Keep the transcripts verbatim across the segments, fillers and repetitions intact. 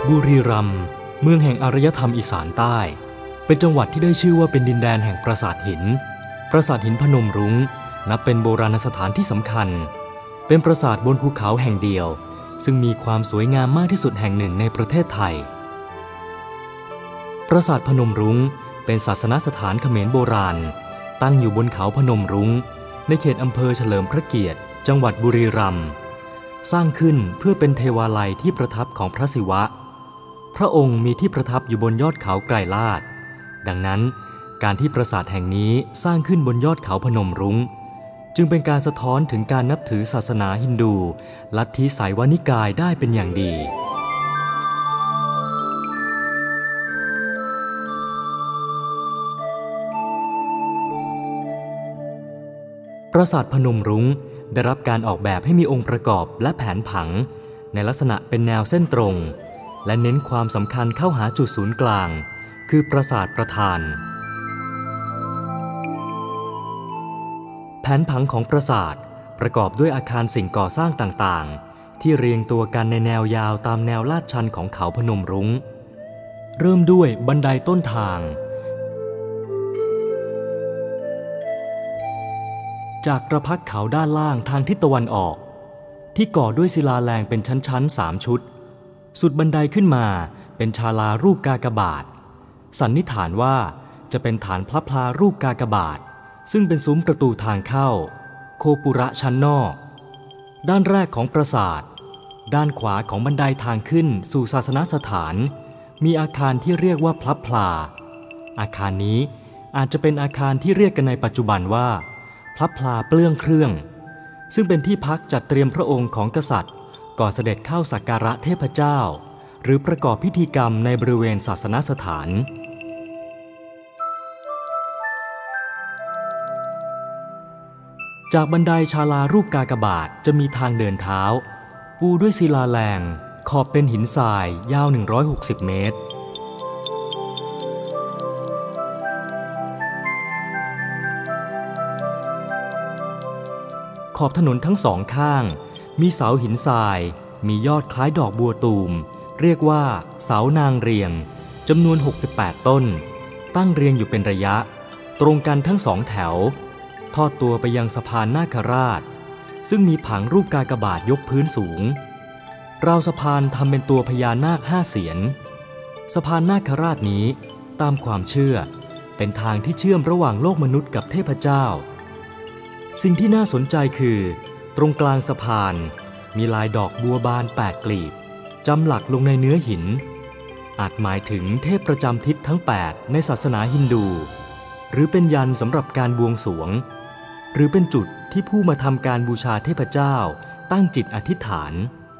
บุรีรัมย์เมืองแห่งอารยธรรมอีสานใต้เป็นจังหวัดที่ได้ชื่อว่าเป็นดินแดนแห่งปราสาทหินปราสาทหินพนมรุ้งนับเป็นโบราณสถานที่สำคัญเป็นปราสาทบนภูเขาแห่งเดียวซึ่งมีความสวยงามมากที่สุดแห่งหนึ่งในประเทศไทยปราสาทพนมรุ้งเป็นศาสนสถานเขมรโบราณตั้งอยู่บนเขาพนมรุ้งในเขตอำเภอเฉลิมพระเกียรติจังหวัดบุรีรัมย์สร้างขึ้นเพื่อเป็นเทวาลัยที่ประทับของพระศิวะพระองค์มีที่ประทับอยู่บนยอดเขาไกรลาดดังนั้นการที่ปราสาทแห่งนี้สร้างขึ้นบนยอดเขาพนมรุ้งจึงเป็นการสะท้อนถึงการนับถือศาสนาฮินดูลัทธิไสยวานิกายได้เป็นอย่างดีปราสาทพนมรุ้งได้รับการออกแบบให้มีองค์ประกอบและแผนผังในลักษณะเป็นแนวเส้นตรงและเน้นความสำคัญเข้าหาจุดศูนย์กลางคือปราสาทประธานแผนผังของปราสาทประกอบด้วยอาคารสิ่งก่อสร้างต่างๆที่เรียงตัวกันในแนวยาวตามแนวลาดชันของเขาพนมรุ้งเริ่มด้วยบันไดต้นทางจากกระพักเขาด้านล่างทางทิศตะวันออกที่ก่อด้วยศิลาแรงเป็นชั้นๆสามชุดสุดบันไดขึ้นมาเป็นศาลารูปกากบาทสันนิษฐานว่าจะเป็นฐานพระพลารูปกากบาทซึ่งเป็นซุ้มประตูทางเข้าโคปุระชั้นนอกด้านแรกของปราสาทด้านขวาของบันไดทางขึ้นสู่ศาสนสถานมีอาคารที่เรียกว่าพระพลาอาคารนี้อาจจะเป็นอาคารที่เรียกกันในปัจจุบันว่าพระพลาเปลื้องเครื่องซึ่งเป็นที่พักจัดเตรียมพระองค์ของกษัตริย์ก่อนเสด็จเข้าสักการะเทพเจ้าหรือประกอบพิธีกรรมในบริเวณศาสนสถานจากบันไดศาลารูปกากบาทจะมีทางเดินเท้าปูด้วยศิลาแรงขอบเป็นหินทรายยาวหนึ่งร้อยหกสิบเมตรขอบถนนทั้งสองข้างมีเสาหินทรายมียอดคล้ายดอกบัวตูมเรียกว่าเสานางเรียงจำนวนหกสิบแปดต้นตั้งเรียงอยู่เป็นระยะตรงกันทั้งสองแถวทอดตัวไปยังสะพานนาคราชซึ่งมีผังรูปกากบาทยกพื้นสูงราวสะพานทำเป็นตัวพญานาคห้าเสียนสะพานนาคราชนี้ตามความเชื่อเป็นทางที่เชื่อมระหว่างโลกมนุษย์กับเทพเจ้าสิ่งที่น่าสนใจคือตรงกลางสะพานมีลายดอกบัวบานแปดกลีบจำหลักลงในเนื้อหินอาจหมายถึงเทพประจำทิศทั้งแปดในศาสนาฮินดูหรือเป็นยันสำหรับการบวงสรวงหรือเป็นจุดที่ผู้มาทำการบูชาเทพเจ้าตั้งจิตอธิษฐาน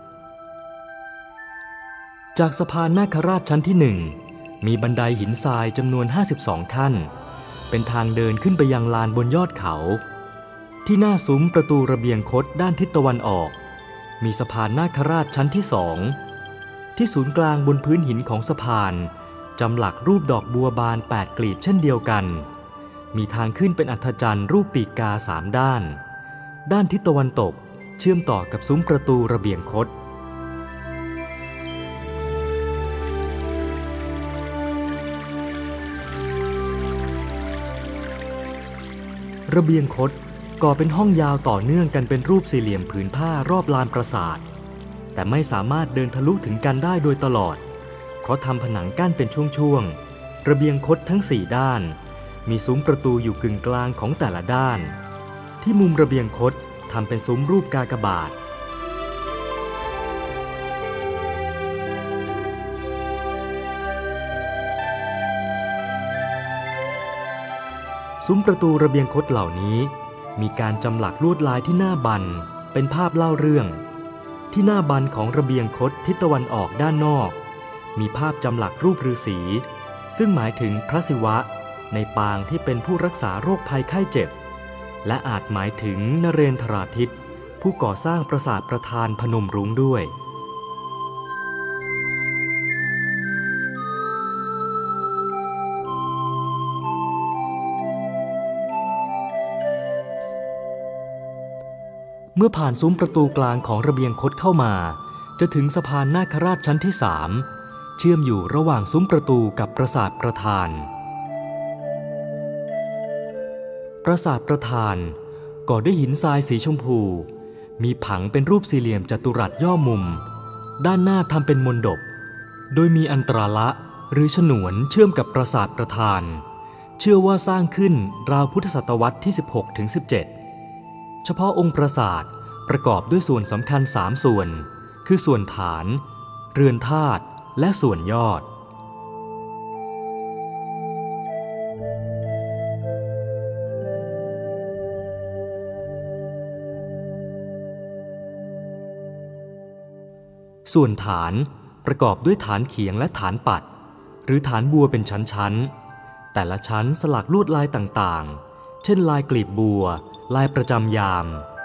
จากสะพานนาคราชชั้นที่หนึ่งมีบันไดหินทรายจำนวนห้าสิบสองขั้นเป็นทางเดินขึ้นไปยังลานบนยอดเขาที่หน้าซุ้มประตูระเบียงคดด้านทิศตะวันออกมีสะพานนาคราชชั้นที่สองที่ศูนย์กลางบนพื้นหินของสะพานจำหลักรูปดอกบัวบานแปดกลีบเช่นเดียวกันมีทางขึ้นเป็นอัฐจันทร์รูปปีกกาสามด้านด้านทิศตะวันตกเชื่อมต่อกับซุ้มประตูระเบียงคดระเบียงคดก่อเป็นห้องยาวต่อเนื่องกันเป็นรูปสี่เหลี่ยมผืนผ้ารอบลานปราสาทแต่ไม่สามารถเดินทะลุถึงกันได้โดยตลอดเพราะทำผนังกั้นเป็นช่วงๆระเบียงคดทั้งสี่ด้านมีซุ้มประตูอยู่กึ่งกลางของแต่ละด้านที่มุมระเบียงคดทำเป็นซุ้มรูปกากบาทซุ้มประตูระเบียงคดเหล่านี้มีการจำหลักลวดลายที่หน้าบันเป็นภาพเล่าเรื่องที่หน้าบันของระเบียงคดทิศตะวันออกด้านนอกมีภาพจำหลักรูปฤาษีซึ่งหมายถึงพระศิวะในปางที่เป็นผู้รักษาโรคภัยไข้เจ็บและอาจหมายถึงนเรนทราทิตผู้ก่อสร้างปราสาทประธานพนมรุ้งด้วยเมื่อผ่านซุ้มประตูกลางของระเบียงคดเข้ามาจะถึงสะพานนาคราชชั้นที่สามเชื่อมอยู่ระหว่างซุ้มประตูกับปราสาทประธานปราสาทประธานก่อด้วยหินทรายสีชมพูมีผังเป็นรูปสี่เหลี่ยมจัตุรัสย่อมุมด้านหน้าทำเป็นมณฑปโดยมีอันตราละหรือฉนวนเชื่อมกับปราสาทประธานเชื่อว่าสร้างขึ้นราวพุทธศตวรรษที่ สิบหกถึงสิบเจ็ด เฉพาะองค์ปราสาทประกอบด้วยส่วนสำคัญสามส่วนคือส่วนฐานเรือนธาตุและส่วนยอดส่วนฐานประกอบด้วยฐานเขียงและฐานปัดหรือฐานบัวเป็นชั้นๆแต่ละชั้นสลักลวดลายต่างๆเช่นลายกลีบบัวลายประจำยาม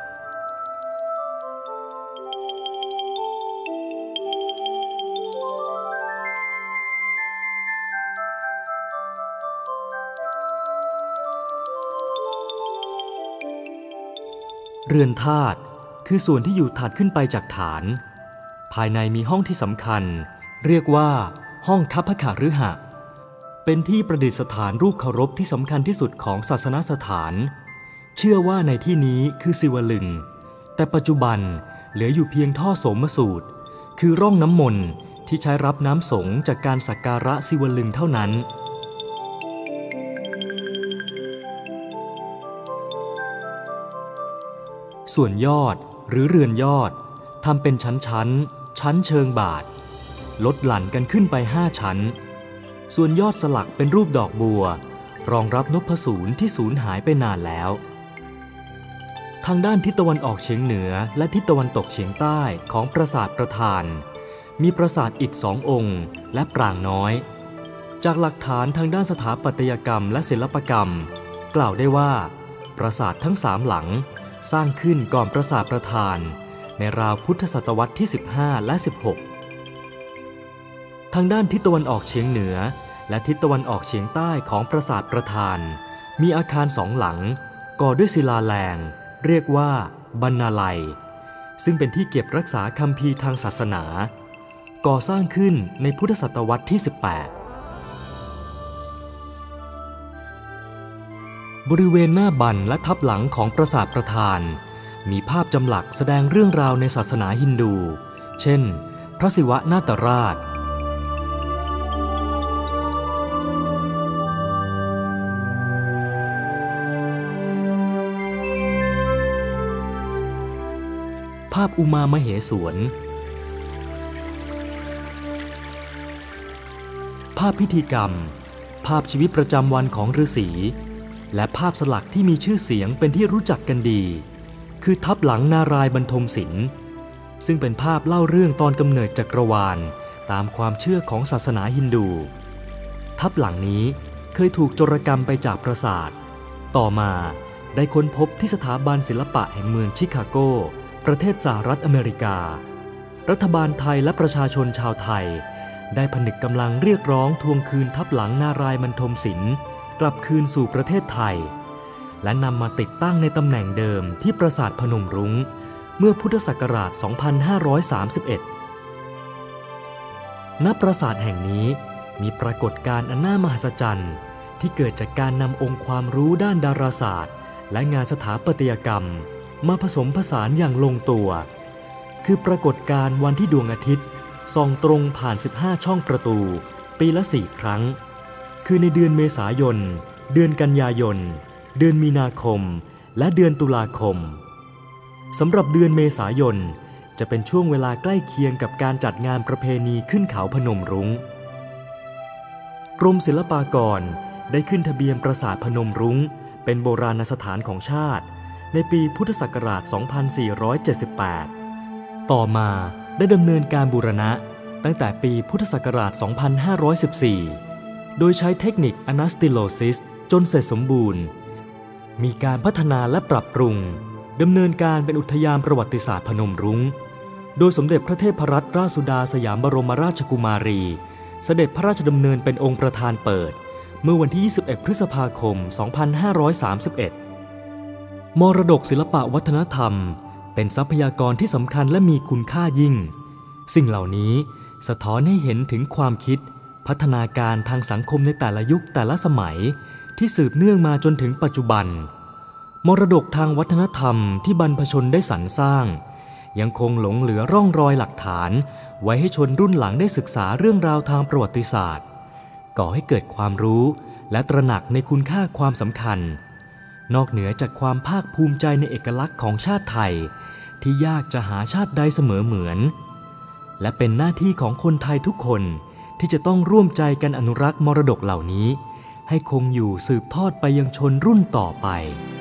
เรือนธาตุคือส่วนที่อยู่ถัดขึ้นไปจากฐานภายในมีห้องที่สำคัญเรียกว่าห้องคัพพคฤหะเป็นที่ประดิษฐานรูปเคารพที่สำคัญที่สุดของศาสนสถานเชื่อว่าในที่นี้คือศิวลึงแต่ปัจจุบันเหลืออยู่เพียงท่อโสมสูตรคือร่องน้ำมนต์ที่ใช้รับน้ำสงฆ์จากการสักการะศิวลึงเท่านั้นส่วนยอดหรือเรือนยอดทำเป็นชั้นๆชั้นเชิงบาทลดหลั่นกันขึ้นไปห้าชั้นส่วนยอดสลักเป็นรูปดอกบัวรองรับนพสูรที่สูญหายไปนานแล้วทางด้านทิศตะวันออกเฉียงเหนือและทิศตะวันตกเฉียงใต้ของปราสาทประธานมีปราสาทอิฐสององค์และปรางน้อยจากหลักฐานทางด้านสถาปัตยกรรมและศิลปกรรมกล่าวได้ว่าปราสาททั้งสามหลังสร้างขึ้นก่อนปราสาทประธานในราวพุทธศตวรรษที่สิบห้าและสิบหกทางด้านทิศตะวันออกเฉียงเหนือและทิศตะวันออกเฉียงใต้ของปราสาทประธานมีอาคารสองหลังก่อด้วยศิลาแรงเรียกว่าบรรณาลัยซึ่งเป็นที่เก็บรักษาคัมภีร์ทางศาสนาก่อสร้างขึ้นในพุทธศตวรรษที่สิบแปดบริเวณหน้าบันและทับหลังของปราสาทประธานมีภาพจำหลักแสดงเรื่องราวในศาสนาฮินดูเช่นพระศิวะนาตราชภาพอุมามเหสวนภาพพิธีกรรมภาพชีวิตประจำวันของฤาษีและภาพสลักที่มีชื่อเสียงเป็นที่รู้จักกันดีคือทับหลังนารายณ์บรรทมศิลป์ซึ่งเป็นภาพเล่าเรื่องตอนกำเนิดจักรวาลตามความเชื่อของศาสนาฮินดูทับหลังนี้เคยถูกโจรกรรมไปจากปราสาทต่อมาได้ค้นพบที่สถาบันศิลปะแห่งเมืองชิคาโกประเทศสหรัฐอเมริการัฐบาลไทยและประชาชนชาวไทยได้ผนึกกำลังเรียกร้องทวงคืนทับหลังนารายณ์บรรทมศิลป์กลับคืนสู่ประเทศไทยและนำมาติดตั้งในตำแหน่งเดิมที่ปราสาทพนมรุ้งเมื่อพุทธศักราช สองพันห้าร้อยสามสิบเอ็ด ณ ปราสาทแห่งนี้มีปรากฏการณ์อันน่ามหัศจรรย์ที่เกิดจากการนำองค์ความรู้ด้านดาราศาสตร์และงานสถาปัตยกรรมมาผสมผสานอย่างลงตัวคือปรากฏการณ์วันที่ดวงอาทิตย์ส่องตรงผ่านสิบห้าช่องประตูปีละสี่ครั้งคือในเดือนเมษายนเดือนกันยายนเดือนมีนาคมและเดือนตุลาคมสำหรับเดือนเมษายนจะเป็นช่วงเวลาใกล้เคียงกับการจัดงานประเพณีขึ้นเขาพนมรุ้งกรมศิลปากรได้ขึ้นทะเบียนปราสาทพนมรุ้งเป็นโบราณสถานของชาติในปีพุทธศักราช สองพันสี่ร้อยเจ็ดสิบแปด ต่อมาได้ดำเนินการบูรณะตั้งแต่ปีพุทธศักราช สองพันห้าร้อยสิบสี่ โดยใช้เทคนิคอนาสติโลซิสจนเสร็จสมบูรณ์มีการพัฒนาและปรับปรุงดำเนินการเป็นอุทยานประวัติศาสตร์พนมรุ้งโดยสมเด็จพระเทพรัตนราชสุดาสยามบรมราชกุมารีเสด็จพระราชดำเนินเป็นองค์ประธานเปิดเมื่อวันที่ยี่สิบเอ็ดพฤษภาคม สองพันห้าร้อยสามสิบเอ็ด มรดกศิลปะวัฒนธรรมเป็นทรัพยากรที่สำคัญและมีคุณค่ายิ่งสิ่งเหล่านี้สะท้อนให้เห็นถึงความคิดพัฒนาการทางสังคมในแต่ละยุคแต่ละสมัยที่สืบเนื่องมาจนถึงปัจจุบันมรดกทางวัฒนธรรมที่บรรพชนได้สรรสร้างยังคงหลงเหลือร่องรอยหลักฐานไว้ให้ชนรุ่นหลังได้ศึกษาเรื่องราวทางประวัติศาสตร์ก่อให้เกิดความรู้และตระหนักในคุณค่าความสำคัญนอกเหนือจากความภาคภูมิใจในเอกลักษณ์ของชาติไทยที่ยากจะหาชาติใดเสมอเหมือนและเป็นหน้าที่ของคนไทยทุกคนที่จะต้องร่วมใจกันอนุรักษ์มรดกเหล่านี้ให้คงอยู่สืบทอดไปยังชนรุ่นต่อไป